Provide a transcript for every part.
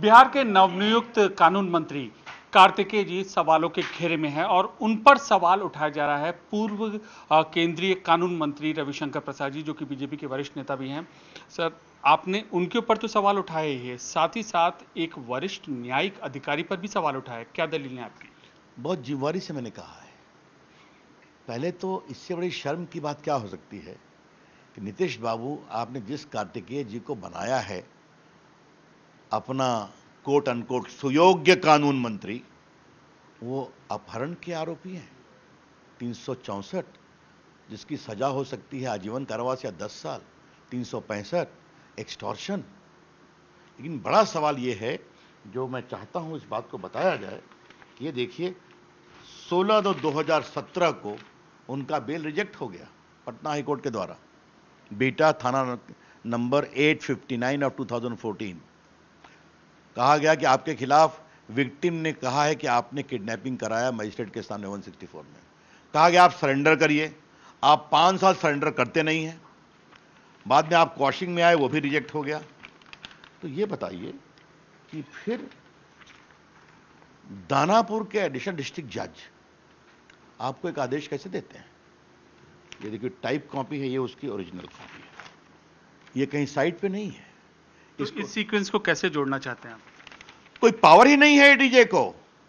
बिहार के नवनियुक्त कानून मंत्री कार्तिकेय जी सवालों के घेरे में हैं और उन पर सवाल उठाया जा रहा है। पूर्व केंद्रीय कानून मंत्री रविशंकर प्रसाद जी, जो कि बीजेपी के वरिष्ठ नेता भी हैं। सर, आपने उनके ऊपर तो सवाल उठाए ही है, साथ ही साथ एक वरिष्ठ न्यायिक अधिकारी पर भी सवाल उठाया। क्या दलील है आपकी? बहुत जिम्मेवारी से मैंने कहा है। पहले तो इससे बड़ी शर्म की बात क्या हो सकती है कि नीतीश बाबू, आपने जिस कार्तिकेय जी को बनाया है अपना कोट अनकोट सुयोग्य कानून मंत्री, वो अपहरण के आरोपी हैं। 364, जिसकी सजा हो सकती है आजीवन कारावास या 10 साल। 365 एक्सटॉर्शन। लेकिन बड़ा सवाल ये है, जो मैं चाहता हूं इस बात को बताया जाए कि ये देखिए, 16/2/2017 को उनका बेल रिजेक्ट हो गया पटना हाई कोर्ट के द्वारा। बीटा थाना नंबर 859 ऑफ 2014। कहा गया कि आपके खिलाफ विक्टिम ने कहा है कि आपने किडनैपिंग कराया मजिस्ट्रेट के सामने 164 में। कहा गया आप सरेंडर करिए। आप 5 साल सरेंडर करते नहीं हैं। बाद में आप क्वाशिंग में आए, वो भी रिजेक्ट हो गया। तो ये बताइए कि फिर दानापुर के एडिशनल डिस्ट्रिक्ट जज आपको एक आदेश कैसे देते हैं? ये देखिए, टाइप कॉपी है, ये उसकी ओरिजिनल कॉपी है, ये कहीं साइट पे नहीं है। तो इस सीक्वेंस को कैसे जोड़ना चाहते हैं आप? कोई पावर ही नहीं है एडीजे को।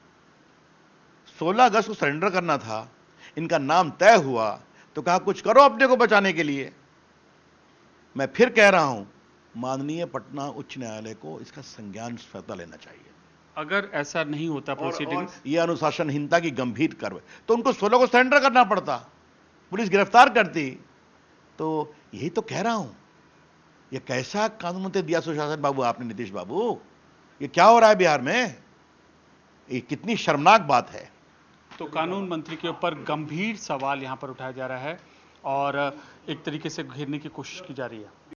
16 अगस्त को सरेंडर करना था, इनका नाम तय हुआ तो कहा कुछ करो अपने को बचाने के लिए। मैं फिर कह रहा हूं, माननीय पटना उच्च न्यायालय को इसका संज्ञान स्वतः लेना चाहिए। अगर ऐसा नहीं होता प्रोसीडिंग्स, ये अनुशासनहीनता की गंभीर कार्रवाई, तो उनको 16 को सरेंडर करना पड़ता, पुलिस गिरफ्तार करती। तो यही तो कह रहा हूं, ये कैसा कानून मंत्री दिया सुशासन बाबू आपने, नीतीश बाबू? ये क्या हो रहा है बिहार में? ये कितनी शर्मनाक बात है। तो कानून मंत्री के ऊपर गंभीर सवाल यहां पर उठाया जा रहा है और एक तरीके से घेरने की कोशिश की जा रही है।